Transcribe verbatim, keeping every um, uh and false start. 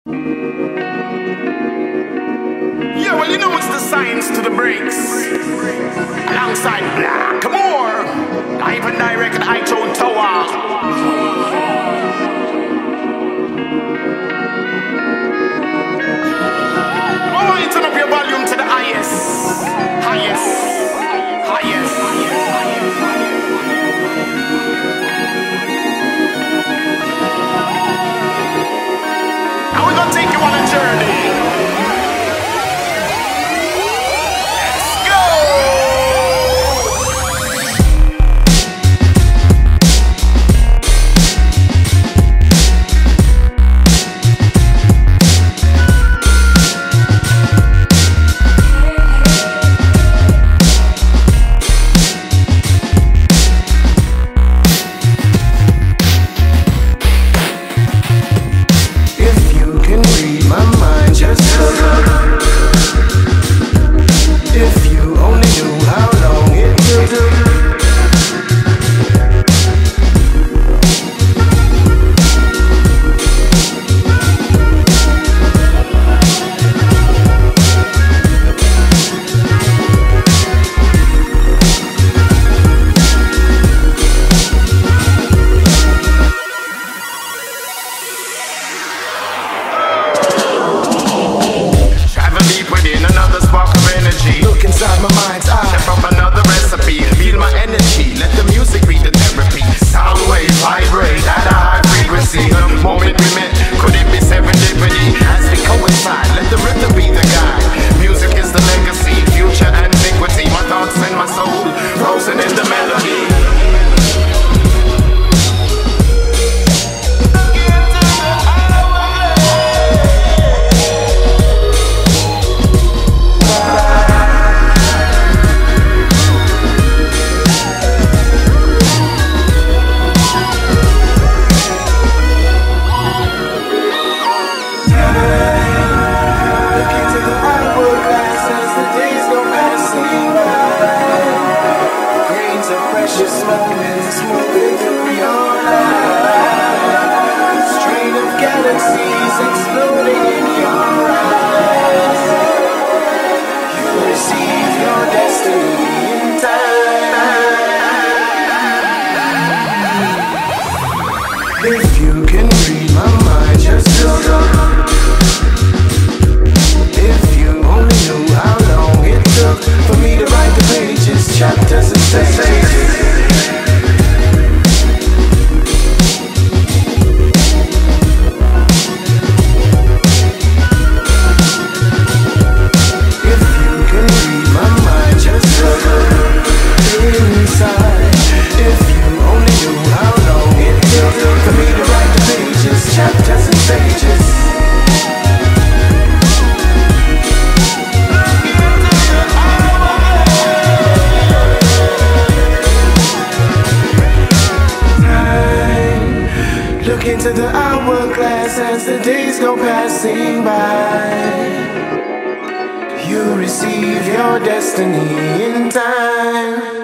Yeah, well, you know it's the science to the breaks. Alongside Blakkamore, live and direct at iTunes Tower. I want you to turn up your volume to the highest, highest, highest, highest. And we're gonna take you on a journey. Inside my mind's eye, chef up another recipe, feel my energy, let the music be the therapy. Sound waves vibrate at a high frequency. The moment we met, could it be serendipity? As we coincide, let the rhythm be the guide. Music is the legacy, future and iniquity. My thoughts and my soul, frozen in the melody. Precious moments moving through your life. Strain of galaxies exploding in your eyes. You receive your destiny in time. If you can read my mind, just look up. If you only knew how long it took for me to write the pages, chapters and stages. Chapters and stages. Time, look into the hourglass as the days go passing by. You receive your destiny in time.